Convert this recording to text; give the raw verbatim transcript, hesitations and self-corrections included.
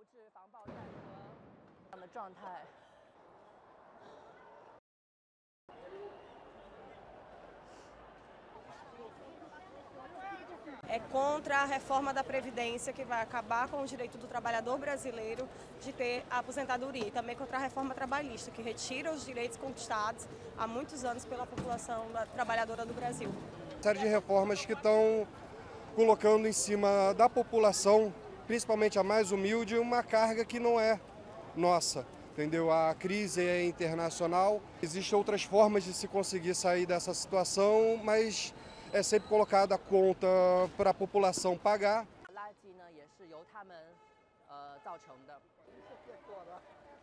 É contra a reforma da Previdência, que vai acabar com o direito do trabalhador brasileiro de ter a aposentadoria. E também contra a reforma trabalhista, que retira os direitos conquistados há muitos anos pela população trabalhadora do Brasil. Uma série de reformas que estão colocando em cima da população, principalmente a mais humilde, uma carga que não é nossa. Entendeu? A crise é internacional, existem outras formas de se conseguir sair dessa situação, mas é sempre colocada a conta para a população pagar.